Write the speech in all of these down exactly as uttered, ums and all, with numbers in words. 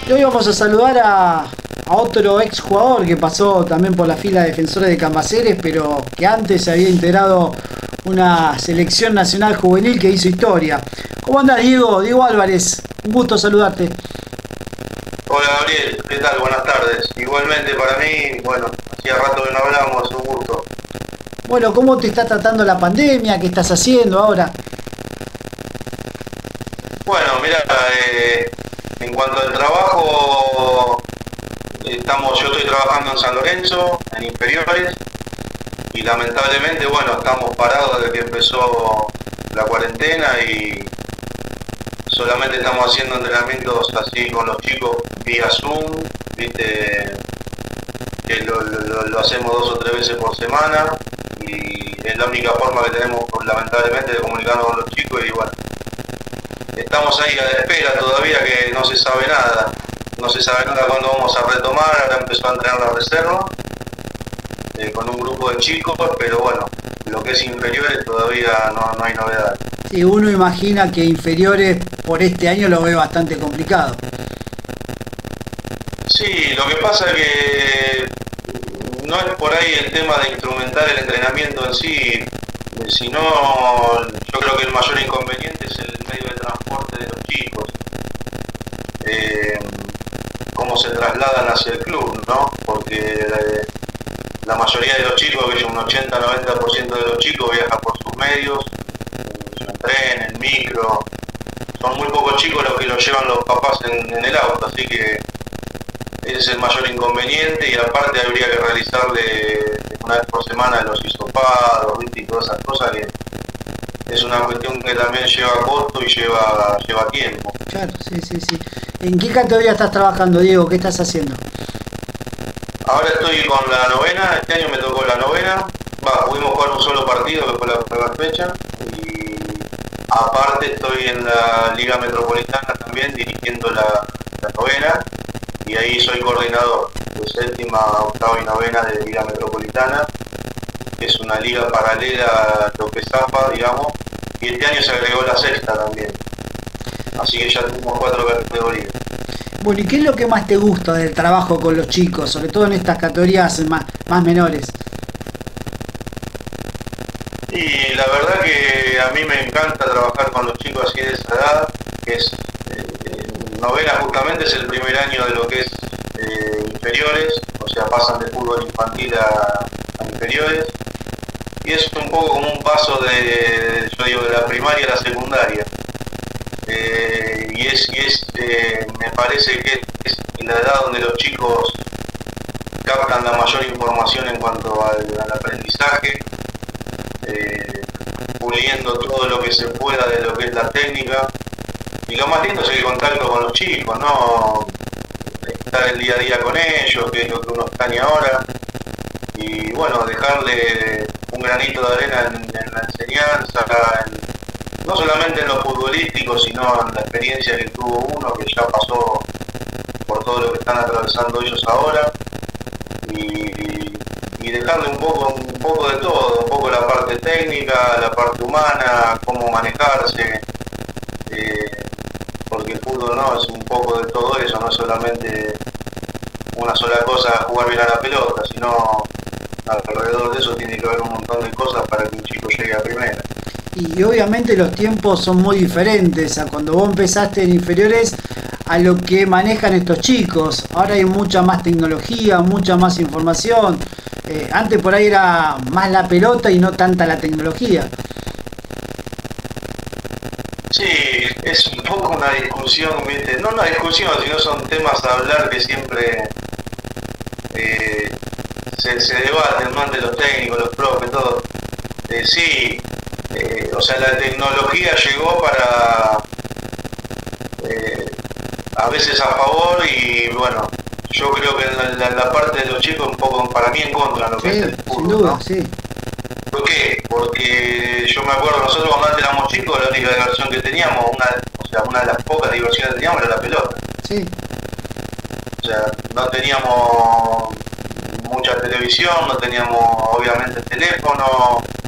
Y hoy vamos a saludar a, a otro ex jugador que pasó también por la fila de defensores de Cambaceres, pero que antes se había integrado una selección nacional juvenil que hizo historia. ¿Cómo andás, Diego? Diego Álvarez, un gusto saludarte. Hola Gabriel, ¿qué tal? Buenas tardes. Igualmente para mí, bueno, hacía rato que no hablábamos, un gusto. Bueno, ¿cómo te está tratando la pandemia? ¿Qué estás haciendo ahora? Bueno, mira, eh, en cuanto al trabajo, estamos, yo estoy trabajando en San Lorenzo, en inferiores, y lamentablemente, bueno, estamos parados desde que empezó la cuarentena y solamente estamos haciendo entrenamientos así con los chicos vía Zoom, viste, que lo, lo, lo hacemos dos o tres veces por semana y es la única forma que tenemos lamentablemente de comunicarnos con los chicos y bueno, estamos ahí a la espera todavía que no se sabe nada, no se sabe nada cuándo vamos a retomar, ahora empezó a entrenar la reserva eh, con un grupo de chicos, pero bueno, lo que es inferiores todavía no, no hay novedades. Sí, uno imagina que inferiores por este año lo ve bastante complicado. Sí, lo que pasa es que no es por ahí el tema de instrumentar el entrenamiento en sí, sino yo creo que el mayor inconveniente es el medio de transporte de los chicos, eh, cómo se trasladan hacia el club, ¿no? Porque eh, la mayoría de los chicos, que es un ochenta a noventa por ciento de los chicos viaja por sus medios, en tren, en micro, son muy pocos chicos los que los llevan los papás en, en el auto, así que ese es el mayor inconveniente y aparte habría que realizarle una vez por semana los hisopados, ¿viste? Y todas esas cosas que es una cuestión que también lleva costo y lleva, lleva tiempo. Claro, sí, sí, sí. ¿En qué categoría estás trabajando, Diego? ¿Qué estás haciendo? Ahora estoy con la novena, este año me tocó la novena, va, pudimos jugar un solo partido que fue la primera fecha y aparte estoy en la Liga Metropolitana también dirigiendo la, la novena y ahí soy coordinador de séptima, octava y novena de Liga Metropolitana, que es una liga paralela a lo que es A F A, digamos, y este año se agregó la sexta también, así que ya tenemos cuatro categorías. Bueno, ¿y qué es lo que más te gusta del trabajo con los chicos, sobre todo en estas categorías más, más menores? Y la verdad que a mí me encanta trabajar con los chicos así de esa edad, que es eh, novena justamente es el primer año de lo que es eh, inferiores, o sea, pasan de fútbol infantil a, a inferiores, y es un poco como un paso de, yo digo, de la primaria a la secundaria. Eh, y es, y es eh, me parece que es la edad donde los chicos captan la mayor información en cuanto al, al aprendizaje, eh, puliendo todo lo que se pueda de lo que es la técnica, y lo más lindo es el contacto con los chicos, ¿no? Estar el día a día con ellos, que es lo que uno extraña ahora, y bueno, dejarle un granito de arena en, en la enseñanza, en, no solamente en lo futbolístico, sino en la experiencia que tuvo uno, que ya pasó por todo lo que están atravesando ellos ahora, y, y dejarle un poco, un poco de todo, un poco la parte técnica, la parte humana, cómo manejarse, eh, porque el fútbol no es un poco de todo eso, no es solamente una sola cosa jugar bien a la pelota, sino alrededor de eso tiene que haber un montón de cosas para que un chico llegue a primera. Y obviamente los tiempos son muy diferentes a cuando vos empezaste en inferiores a lo que manejan estos chicos. Ahora hay mucha más tecnología, mucha más información. Eh, antes por ahí era más la pelota y no tanta la tecnología. Sí, es un poco una discusión, ¿viste? No una discusión, sino son temas a hablar que siempre eh, se, se debaten, ¿no? Ante los técnicos, los profes, todo. Eh, sí, eh, o sea, la tecnología llegó para eh, a veces a favor y bueno, yo creo que en la, la parte de los chicos un poco para mí en contra de lo que Sí, es el fútbol, sin duda, ¿no? sí. ¿Por qué? Porque yo me acuerdo, nosotros cuando antes éramos chicos, la única diversión que teníamos, una, o sea, una de las pocas diversiones que teníamos era la pelota. Sí. O sea, no teníamos mucha televisión, no teníamos obviamente teléfono,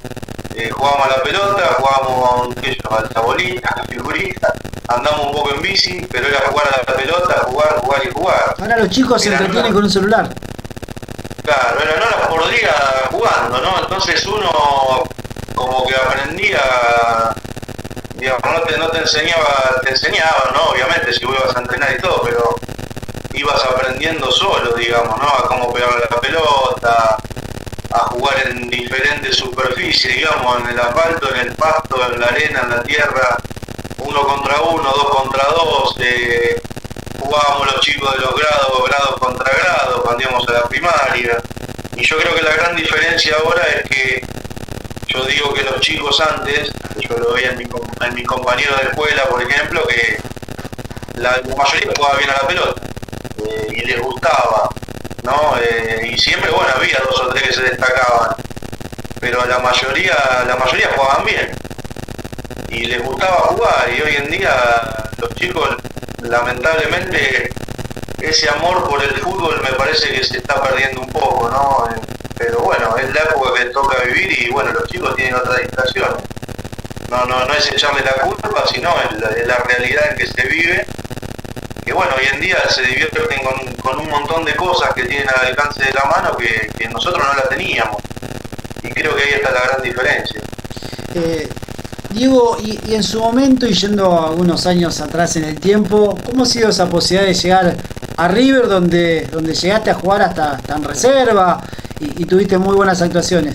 eh, jugábamos a la pelota, jugábamos qué sé yo, al tabolín, a la figurita, andamos un poco en bici, pero era jugar a la pelota, jugar, jugar y jugar. Ahora los chicos se Era entretienen no- con un celular. Claro, eran horas por día jugando, ¿no? Entonces uno como que aprendía, digamos, no te, no te enseñaba, te enseñaba, ¿no? Obviamente, si vos ibas a entrenar y todo, pero ibas aprendiendo solo, digamos, ¿no? A cómo pegar la pelota, a jugar en diferentes superficies, digamos, en el asfalto, en el pasto, en la arena, en la tierra, uno contra uno, dos contra dos, eh, jugábamos los chicos de los grados, grados contra grados, cuando íbamos a la primaria. Y yo creo que la gran diferencia ahora es que yo digo que los chicos antes, yo lo veía en mi, en mi compañero de escuela, por ejemplo, que la, la mayoría jugaba bien a la pelota eh, y les gustaba, ¿no? Eh, y siempre, bueno, había dos o tres que se destacaban, pero la mayoría, la mayoría jugaban bien y les gustaba jugar. Y hoy en día los chicos, lamentablemente, ese amor por el fútbol me parece que se está perdiendo un poco, ¿no? Eh, pero bueno, es la época que toca vivir y bueno, los chicos tienen otras distracciones. No, no, no es echarle la culpa, sino es la, es la realidad en que se vive, que bueno, hoy en día se divierten con, con un montón de cosas que tienen al alcance de la mano que, que nosotros no la teníamos. Y creo que ahí está la gran diferencia. Eh, Diego, y, y en su momento, y yendo algunos años atrás en el tiempo, ¿cómo ha sido esa posibilidad de llegar a River, donde, donde llegaste a jugar hasta, hasta en reserva y, y tuviste muy buenas actuaciones?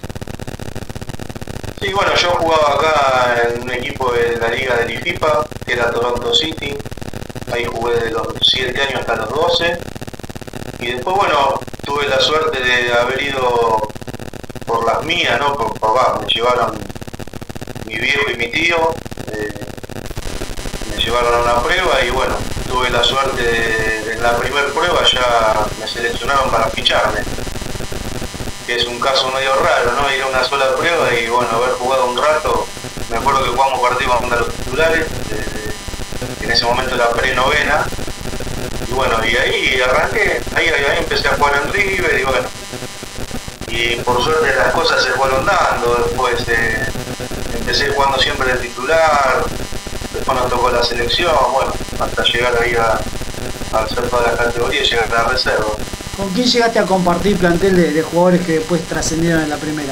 Sí, bueno, yo jugaba acá en un equipo de la liga del IFIPA, que era Toronto City. Ahí jugué de los siete años hasta los doce. Y después, bueno, tuve la suerte de haber ido por las mías, ¿no? Por, por, va, me llevaron mi viejo y mi tío, eh, me llevaron a una prueba y bueno, tuve la suerte de, de en la primera prueba ya me seleccionaron para ficharme, que es un caso medio raro, ¿no? Ir a una sola prueba y bueno, haber jugado un rato. Me acuerdo que jugamos partidos contra los titulares, eh, en ese momento la pre-novena, y bueno, y ahí arranqué, ahí, ahí empecé a jugar en River y bueno, y por suerte las cosas se fueron dando. Después eh, empecé jugando siempre de titular, después nos tocó la selección, bueno, hasta llegar ahí a, a hacer todas las categorías y llegar a la reserva. ¿Con quién llegaste a compartir plantel de, de jugadores que después trascendieron en la primera?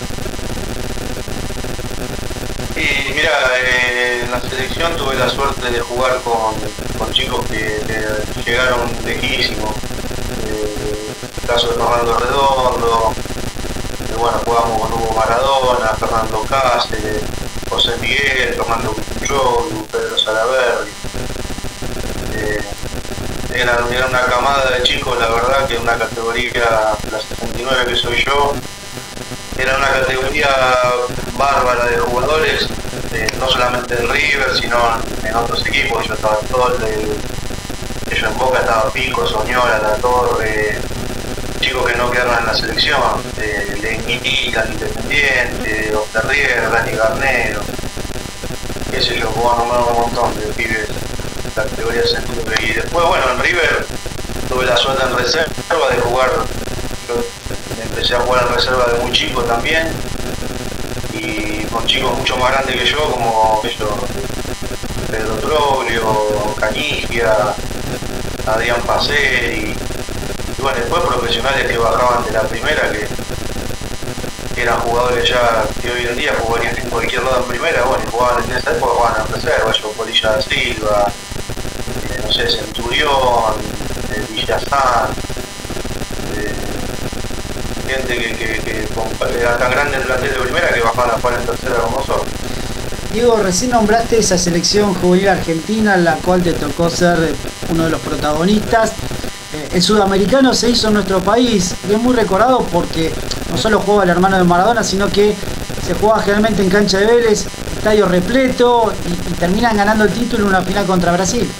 Y mira, eh, en la selección tuve la suerte de jugar con, con chicos que, que llegaron lejísimos. Eh, el caso de Fernando Redondo, eh, bueno, jugamos con Hugo Maradona, Fernando Cáceres, José Miguel, Fernando Puyol, Pedro Salaverri. Eh, era, era una camada de chicos, la verdad, que una categoría, la sesenta y nueve que soy yo, era una categoría bárbara de jugadores, eh, no solamente en River, sino en otros equipos. Yo estaba en Tolde, yo en Boca estaba Pico, Soñora, La Torre, chicos que no quedaron en la selección, eh, Lenguita, Independiente, Osterrier, Dani Garnero, qué sé yo, puedo nombrar un montón de pibes de categoría sesenta y nueve. Y después, bueno, en River tuve la suerte en reserva de jugar. Yo empecé a jugar en reserva de muy chico también, y con chicos mucho más grandes que yo, como yo, Pedro Troglio, Canigia, Adrián Paceri, y bueno, después profesionales que bajaban de la primera, que, que eran jugadores ya que hoy en día jugarían en cualquier lado en primera, bueno, y jugaban en esa época, jugaban en reserva, yo, Polilla da Silva, eh, no sé, Centurión, eh, Villazán, eh, gente que, que, que con, era tan grande el plantel de primera que bajaban a jugar en tercera con nosotros. Diego, recién nombraste esa selección juvenil argentina en la cual te tocó ser uno de los protagonistas. Eh, el sudamericano se hizo en nuestro país y es muy recordado porque no solo juega el hermano de Maradona, sino que se juega generalmente en cancha de Vélez, estadio repleto, y, y terminan ganando el título en una final contra Brasil.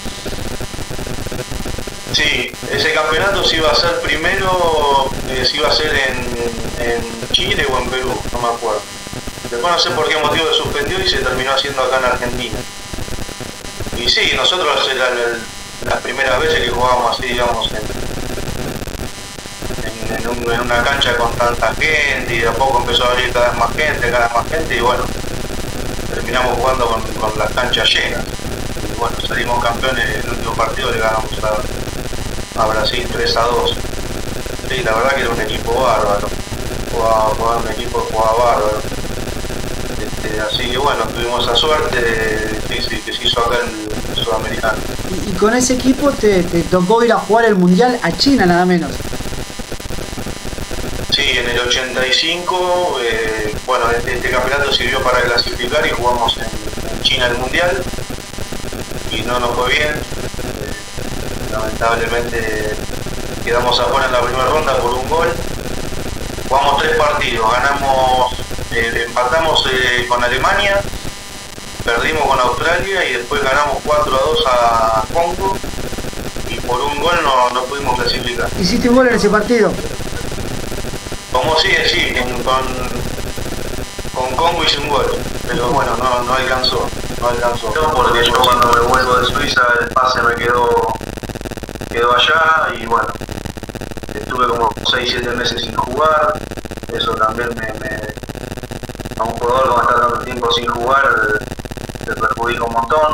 Sí, ese campeonato se iba a hacer primero, eh, se iba a hacer en, en Chile o en Perú, no me acuerdo. Después no sé por qué motivo se suspendió y se terminó haciendo acá en Argentina. Y sí, nosotros era el, las primeras veces que jugábamos así, digamos, en, en en, un, en una cancha con tanta gente, y de a poco empezó a venir cada vez más gente, cada vez más gente, y bueno, terminamos jugando con, con las canchas llenas. Y bueno, salimos campeones, el último partido le ganamos a, a Brasil tres a dos. Sí, la verdad que era un equipo bárbaro, jugaba, jugaba un equipo que jugaba bárbaro. Este, así que bueno, tuvimos esa suerte, sí, sí, que se hizo acá en el Sudamericano. Y, y con ese equipo te, te tocó ir a jugar el Mundial a China nada menos. Sí, en el ochenta y cinco, eh, bueno, este, este campeonato sirvió para clasificar y jugamos en, en China el Mundial y no nos fue bien. Eh, lamentablemente quedamos afuera en la primera ronda por un gol. Jugamos tres partidos, ganamos, eh, empatamos eh, con Alemania, perdimos con Australia y después ganamos cuatro a dos a Congo y por un gol no, no pudimos clasificar. ¿Hiciste un gol en ese partido? Como sigue, sí, con, con Congo hice un gol, pero bueno, no, no alcanzó, no alcanzó. No, porque yo cuando me vuelvo de Suiza el pase me quedó, quedó allá y bueno, estuve como seis siete meses sin jugar, eso también me, me a un jugador cuando está tanto tiempo sin jugar le perjudica un montón.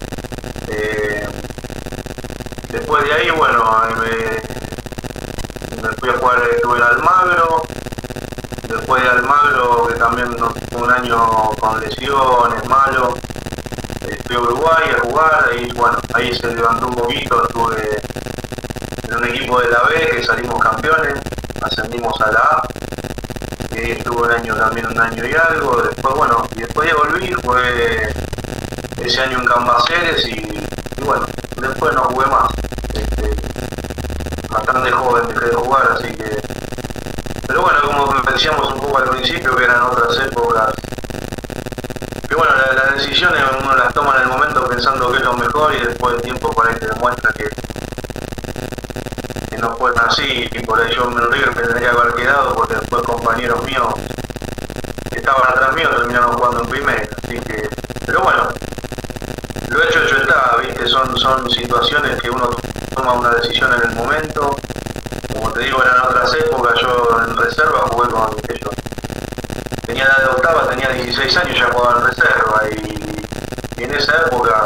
Eh, después de ahí, bueno, me, me fui a jugar, estuve en Almagro, después de Almagro, que también un año con lesiones, malo, eh, fui a Uruguay a jugar, ahí bueno, ahí se levantó un poquito, estuve en un equipo de la B que salimos campeones, ascendimos a la A, y ahí estuve un año también, un año y algo, después bueno, y después ya volví, fue ese año en Cambaceres y, y bueno, después no jugué más. Este, bastante joven dejé de jugar, así que... Pero bueno, como decíamos un poco al principio, que eran otras épocas. Y bueno, las la decisiones uno las toma en el momento pensando que es lo mejor y después del tiempo por ahí te demuestra que, que no fue así. Y por ahí yo en el River me tendría que haber quedado porque después compañeros míos que estaban atrás mío terminaron jugando en primera. Así que... Pero bueno, lo hecho hecho está, ¿viste? Son, son situaciones que uno toma una decisión en el momento. Como te digo, eran otras épocas, yo en reserva jugué con ellos. Tenía edad de octava, tenía dieciséis años, ya jugaba en reserva y, y en esa época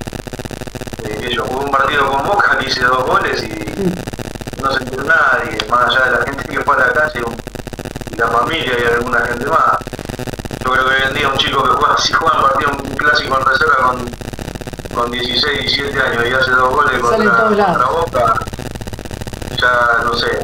eh, yo jugué un partido con Boca, que hice dos goles y no se enteró nadie, más allá de la gente que fue a la calle y la familia y alguna gente más. Yo creo que hoy en día un chico que juega, si juega un partido, un clásico en reserva con, con dieciséis, diecisiete años y hace dos goles contra, contra Boca, ya no sé,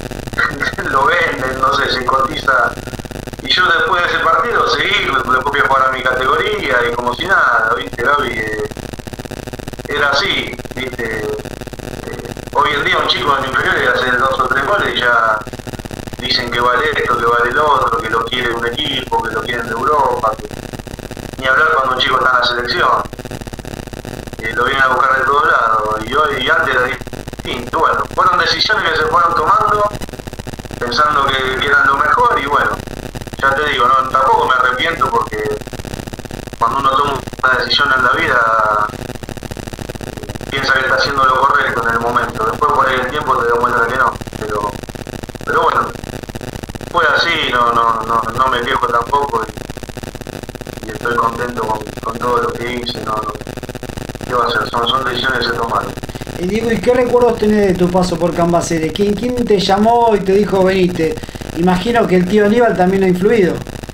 lo venden, no sé, se cotiza. Y yo después de ese partido seguí, después fui a jugar a mi categoría y como si nada, viste, Gaby, eh, era así, viste. Eh, hoy en día un chico en inferiores hace dos o tres goles y ya dicen que vale esto, que vale el otro, que lo quiere un equipo, que lo quieren de Europa, que... ni hablar cuando un chico está en la selección, eh, lo vienen a buscar de todos lados, y hoy y antes era distinto. Bueno, fueron decisiones que se fueron tomando pensando que, que eran lo mejor y bueno, ya te digo, no, tampoco me arrepiento porque cuando uno toma una decisión en la vida piensa que está haciendo lo correcto en el momento, después por ahí el tiempo te demuestra que no, pero pero bueno, fue así, no no no, no me quejo tampoco y, y estoy contento con, con todo lo que hice, no, no, ¿qué va a hacer? Son, son decisiones que se tomaron. Y digo, ¿y qué recuerdos tenés de tu paso por Cambaceres? ¿Quién, quién te llamó y te dijo venite? Imagino que el tío Aníbal también ha influido.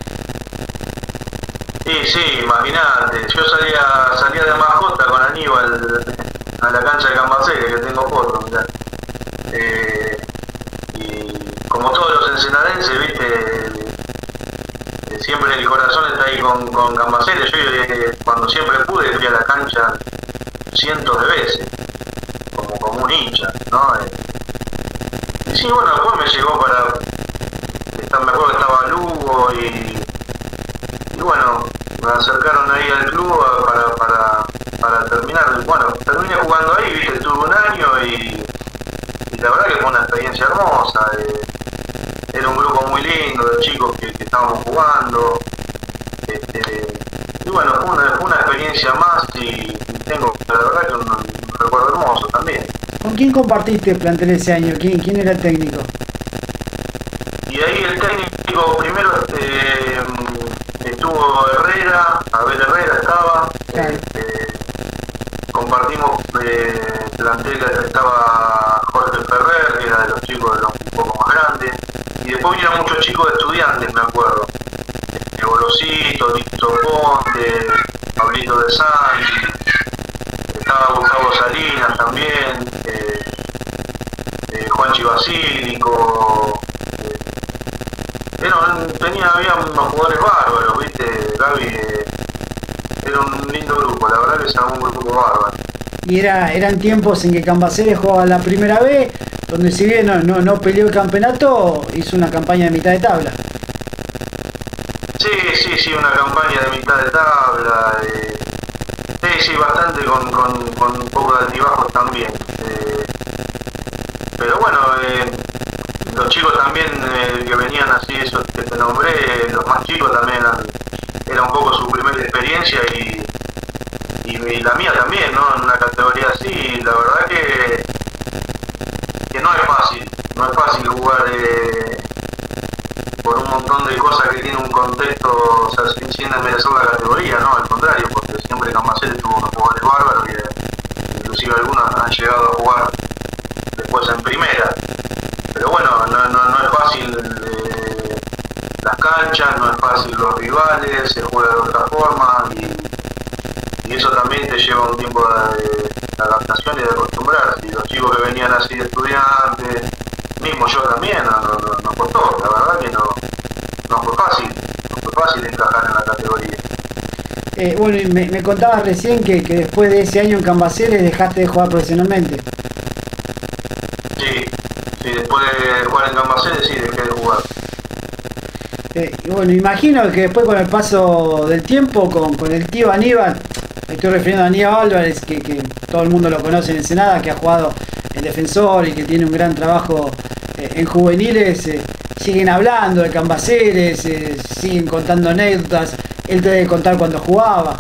Sí, sí, imagínate, yo salía, salía de mascota con Aníbal a la cancha de Cambaceres, que tengo fotos, mirá. Eh, y como todos los ensenadenses, viste, eh, siempre el corazón está ahí con, con Cambaceres. Yo eh, cuando siempre pude fui a la cancha cientos de veces, como, como un hincha, ¿no? Eh, y sí, bueno, después me llegó para... Me acuerdo que estaba Lugo y... Y bueno, me acercaron ahí al club para, para, para terminar. Bueno, terminé jugando ahí, viste, tuve un año y, y la verdad que fue una experiencia hermosa. Eh, era un grupo muy lindo de chicos que, que estábamos jugando. Este, y bueno, fue una, fue una experiencia más y tengo, la verdad, que un, un recuerdo hermoso también. ¿Con quién compartiste el plantel ese año? ¿Quién, quién era el técnico? ahí el técnico primero eh, estuvo Herrera, Abel Herrera estaba, Claro. eh, compartimos eh, plantel, estaba Jorge Ferrer, que era de los chicos de los un poco más grandes, y después vinieron muchos chicos de estudiantes, me acuerdo, eh, Bolosito, Tito Ponte, Pablito de Santi, estaba Gustavo Salinas también, eh, eh, Juanchi Basílico, eh, era, tenía, había unos jugadores bárbaros, viste, Gaby, eh, era un lindo grupo, la verdad que era un grupo bárbaro. Y era, eran tiempos en que Cambaceres jugaba la primera B, donde si bien no, no, no peleó el campeonato, hizo una campaña de mitad de tabla. Sí, sí, sí, una campaña de mitad de tabla, eh, sí, sí, bastante con, con, con un poco de altibajos también. Eh, pero bueno, eh, los chicos también eh, que venían así, esos que te nombré, los más chicos también eran, era un poco su primera experiencia y, y, y la mía también, ¿no? En una categoría así, la verdad que, que no es fácil, no es fácil jugar eh, por un montón de cosas que tiene un contexto, o sea, sin, sin desmerecer la categoría, ¿no? Al contrario, porque siempre Cambaceres tuvo unos jugadores bárbaros y eh, inclusive algunos han llegado a jugar después en primera. Pero bueno, no, no, no es fácil eh, las canchas, no es fácil los rivales, se juega de otra forma y, y eso también te lleva un tiempo de, de adaptación y de acostumbrarse. Y los chicos que venían así de estudiantes, mismo yo también, nos no, no, no costó, la verdad que no, no fue fácil, no fue fácil encajar en la categoría. Eh, bueno, y me, me contabas recién que, que después de ese año en Cambaceres dejaste de jugar profesionalmente. Sí, sí, después de jugar en Cambaceres sí dejé de jugar. Eh, y bueno, imagino que después con el paso del tiempo, con, con el tío Aníbal, me estoy refiriendo a Aníbal Álvarez, que, que todo el mundo lo conoce en Ensenada, que ha jugado en Defensor y que tiene un gran trabajo eh, en juveniles, eh, siguen hablando de Cambaceres, eh, siguen contando anécdotas, él te debe contar cuando jugaba.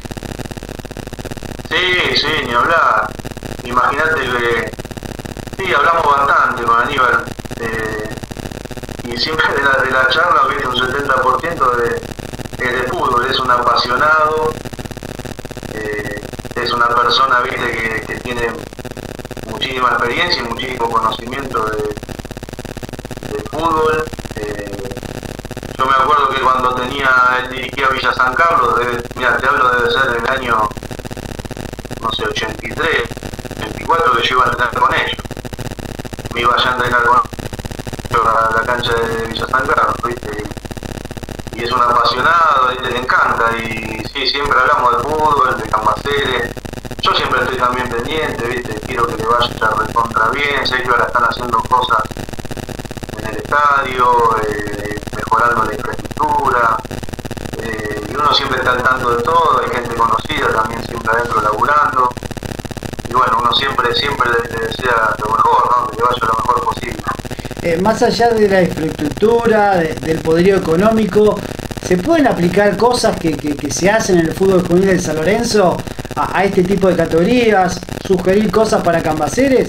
Sí, sí, ni hablar. Imagínate que sí, hablamos bastante con Aníbal eh, y siempre de la, de la charla, viste, un setenta por ciento de, es de fútbol, es un apasionado, eh, es una persona, viste, que, que tiene muchísima experiencia y muchísimo conocimiento de, de fútbol. Eh, yo me acuerdo que cuando tenía, él dirigía Villa San Carlos, debe, mira, te hablo debe ser del año, no sé, ochenta y tres, ochenta y cuatro, que yo iba a entrenar con ellos. Me iba ya a entrenar con ellos a la cancha de Villa San Carlos, ¿viste? Y, y es un apasionado, ¿viste? Le encanta, y sí, siempre hablamos de fútbol, de Cambaceres. Yo siempre estoy también pendiente, ¿viste? Quiero que le vaya a recontra bien, sé que ahora están haciendo cosas en el estadio, eh, mejorando la infraestructura, eh, y uno siempre está al tanto de todo, hay gente conocida también siempre adentro laburando, y bueno, uno siempre siempre le, le desea lo mejor, ¿no? Que le vaya lo mejor posible. Eh, más allá de la infraestructura, de, del poderío económico, ¿se pueden aplicar cosas que, que, que se hacen en el fútbol juvenil de San Lorenzo a, a este tipo de categorías? ¿Sugerir cosas para Cambaceres?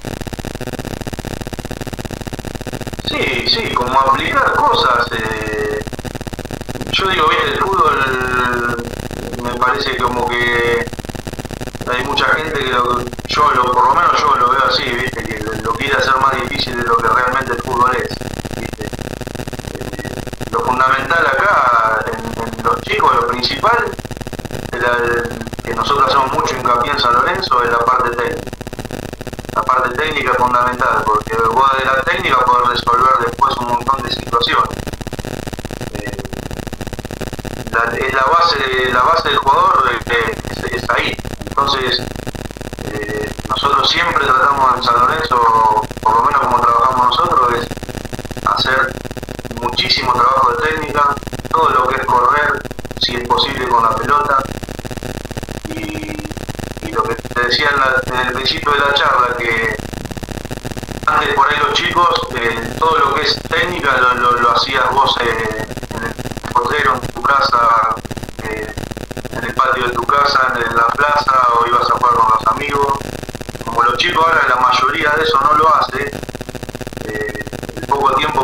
Sí, sí, como aplicar cosas. Eh, yo digo, bien, el fútbol me parece como que hay mucha gente que lo, yo lo, por lo menos yo lo veo así, ¿viste? Que lo, lo quiere hacer más difícil de lo que realmente el fútbol es, ¿viste? Eh, lo fundamental acá en, en los chicos, lo principal, la, que nosotros hacemos mucho hincapié en San Lorenzo, es la parte técnica. La parte técnica es fundamental, porque vos de la técnica podés resolver después un montón de situaciones. Eh, la, es la base, la base del jugador eh, es, es ahí. Entonces, eh, nosotros siempre tratamos en San Lorenzo, por lo menos como trabajamos nosotros, es hacer muchísimo trabajo de técnica, todo lo que es correr, si es posible, con la pelota. Y, y lo que te decía en, la, en el principio de la charla, que antes por ahí los chicos, eh, todo lo que es técnica lo, lo, lo hacías vos eh, en el potrero, en tu casa, eh, en el patio de tu casa, en la plaza, o ibas a jugar con los amigos. Como los chicos ahora la mayoría de eso no lo hace, eh, el poco tiempo que los tenés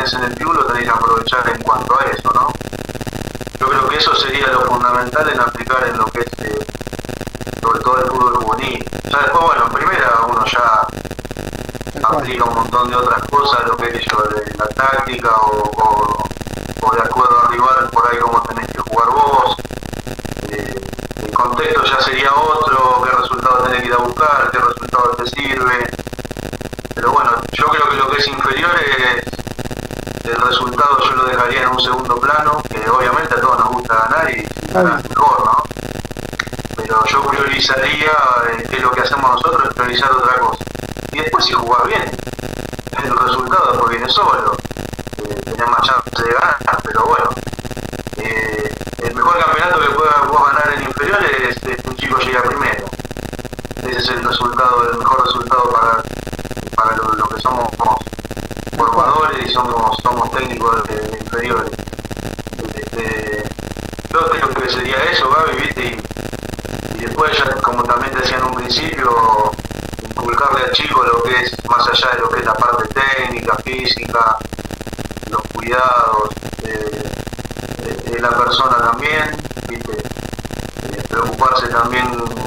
tenés en el club lo tenés que aprovechar en cuanto a eso, ¿no? Yo creo que eso sería lo fundamental en aplicar en lo que es, eh, sobre todo el fútbol juvenil. Ya después, bueno, en primera uno ya aplica un montón de otras cosas, lo que es yo, de la táctica o, o, o de acuerdo al rival, por ahí como tenés que jugar vos. Eh, el contexto ya sería otro, qué resultado tenés que ir a buscar, qué resultado te sirve. Pero bueno, yo creo que lo que es inferior es el resultado, yo lo dejaría en un segundo plano, que obviamente a todos nos gusta ganar y ganar mejor, ¿no? Pero yo priorizaría, eh, que lo que hacemos nosotros es priorizar otra cosa. Y después si jugás bien, el resultado después viene solo, eh, tenés más chance de ganar, pero bueno, eh, el mejor campeonato que puedas vos ganar en inferiores es, es que un chico llegue a primero. Ese es el resultado, el mejor resultado para, para lo, lo que somos formadores y somos, somos técnicos de, de inferiores. Este, yo creo que sería eso, Gaby, ¿viste? Y, y después, ya, como también decía en un principio, inculcarle al chico lo que es, más allá de lo que es la parte técnica, física, los cuidados, eh, de, de la persona también, ¿viste? Eh, preocuparse también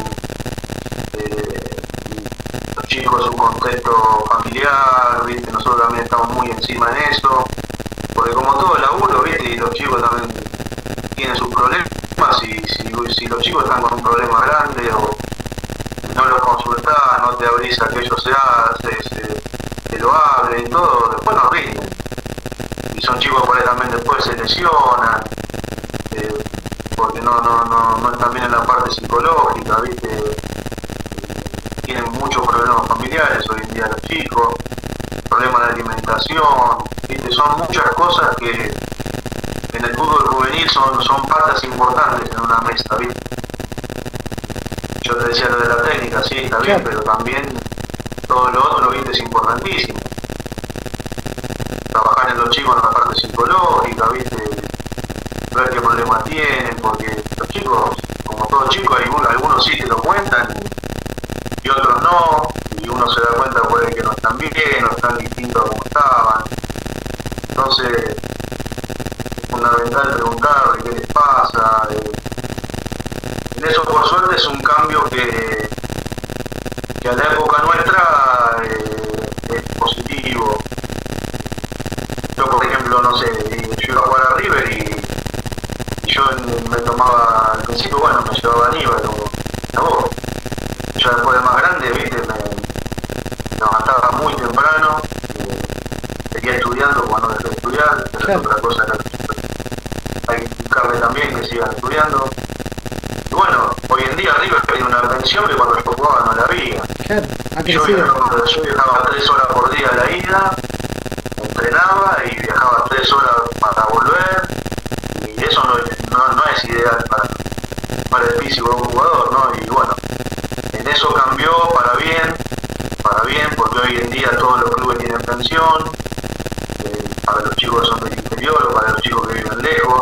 eh, los chicos, su contexto familiar, ¿viste? Nosotros también estamos muy encima en eso, porque como todo laburo, ¿viste? Y los chicos también tienen sus problemas, y si, si los chicos están con un problema grande o no los consultás, no te abrís a que ellos se hacen, se, se lo hablen y todo, después no rinden. Y son chicos por ahí también después se lesionan, eh, porque no, no, no, no están bien en la parte psicológica, ¿viste? Eh, tienen muchos problemas familiares hoy en día los chicos, problemas de alimentación, ¿viste? Son muchas cosas que en el fútbol juvenil son, son patas importantes en una mesa, ¿viste? Yo te decía lo de la técnica, sí, está bien, pero también todo lo otro, ¿viste? Es importantísimo. Trabajar en los chicos en la parte psicológica, ¿viste? Ver qué problemas tienen, porque los chicos, como todos chicos, algunos, algunos sí te lo cuentan y otros no, y uno se da cuenta por ahí que no están bien, no están distintos a como estaban. Entonces, es fundamental preguntarle qué les pasa. Eh, En eso, por suerte, es un cambio que, que a la época nuestra eh, es positivo. Yo, por ejemplo, no sé, yo iba a jugar a River y, y yo me tomaba, al principio, bueno, me llevaba a Aníbal como a vos. Ya después de más grande, viste, me, me levantaba muy temprano, eh, seguía estudiando cuando dejé de estudiar, pero claro, es otra cosa que hay que explicarle también que sigan estudiando. Bueno, hoy en día River tiene una pensión que cuando yo jugaba no la había. Claro, yo, viajaba, yo viajaba tres horas por día a la ida, entrenaba y viajaba tres horas para volver, y eso no, no, no es ideal para, para el físico de un jugador, ¿no? Y bueno, en eso cambió para bien, para bien, porque hoy en día todos los clubes tienen pensión, eh, para los chicos que son del interior o para los chicos que viven lejos.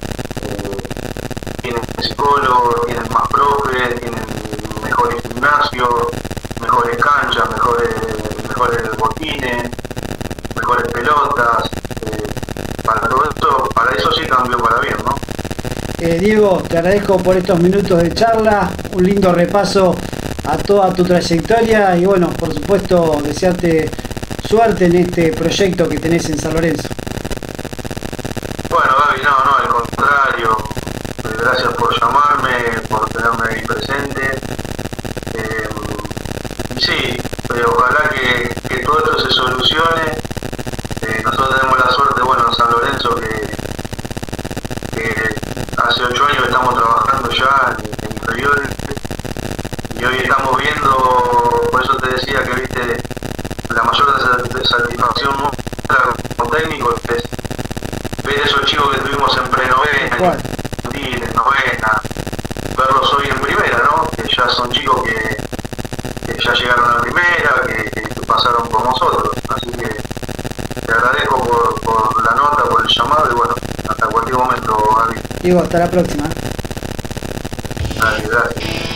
Tienen psicólogos, tienen más profes, tienen mejores gimnasios, mejores canchas, mejores, mejores botines, mejores pelotas. Eh, para todo esto, para eso sí cambió para bien, ¿no? Eh, Diego, te agradezco por estos minutos de charla, un lindo repaso a toda tu trayectoria y bueno, por supuesto, desearte suerte en este proyecto que tenés en San Lorenzo. Bueno, Gaby, no, no, al contrario. Gracias por llamarme, por tenerme ahí presente. Eh, sí, pero ojalá que, que todo esto se solucione. Eh, nosotros tenemos la suerte, bueno, en San Lorenzo, que, que hace ocho años que estamos trabajando ya en, en inferiores, y hoy estamos viendo, por eso te decía que viste la mayor satisfacción nuestra como técnico es ver esos chicos que tuvimos en prenovena, novena, verlos hoy en primera, ¿no? Que ya son chicos que, que ya llegaron a primera, que, que pasaron por nosotros. Así que te agradezco por, por la nota, por el llamado y bueno, hasta cualquier momento, Gaby. Diego, hasta la próxima. Dale, gracias.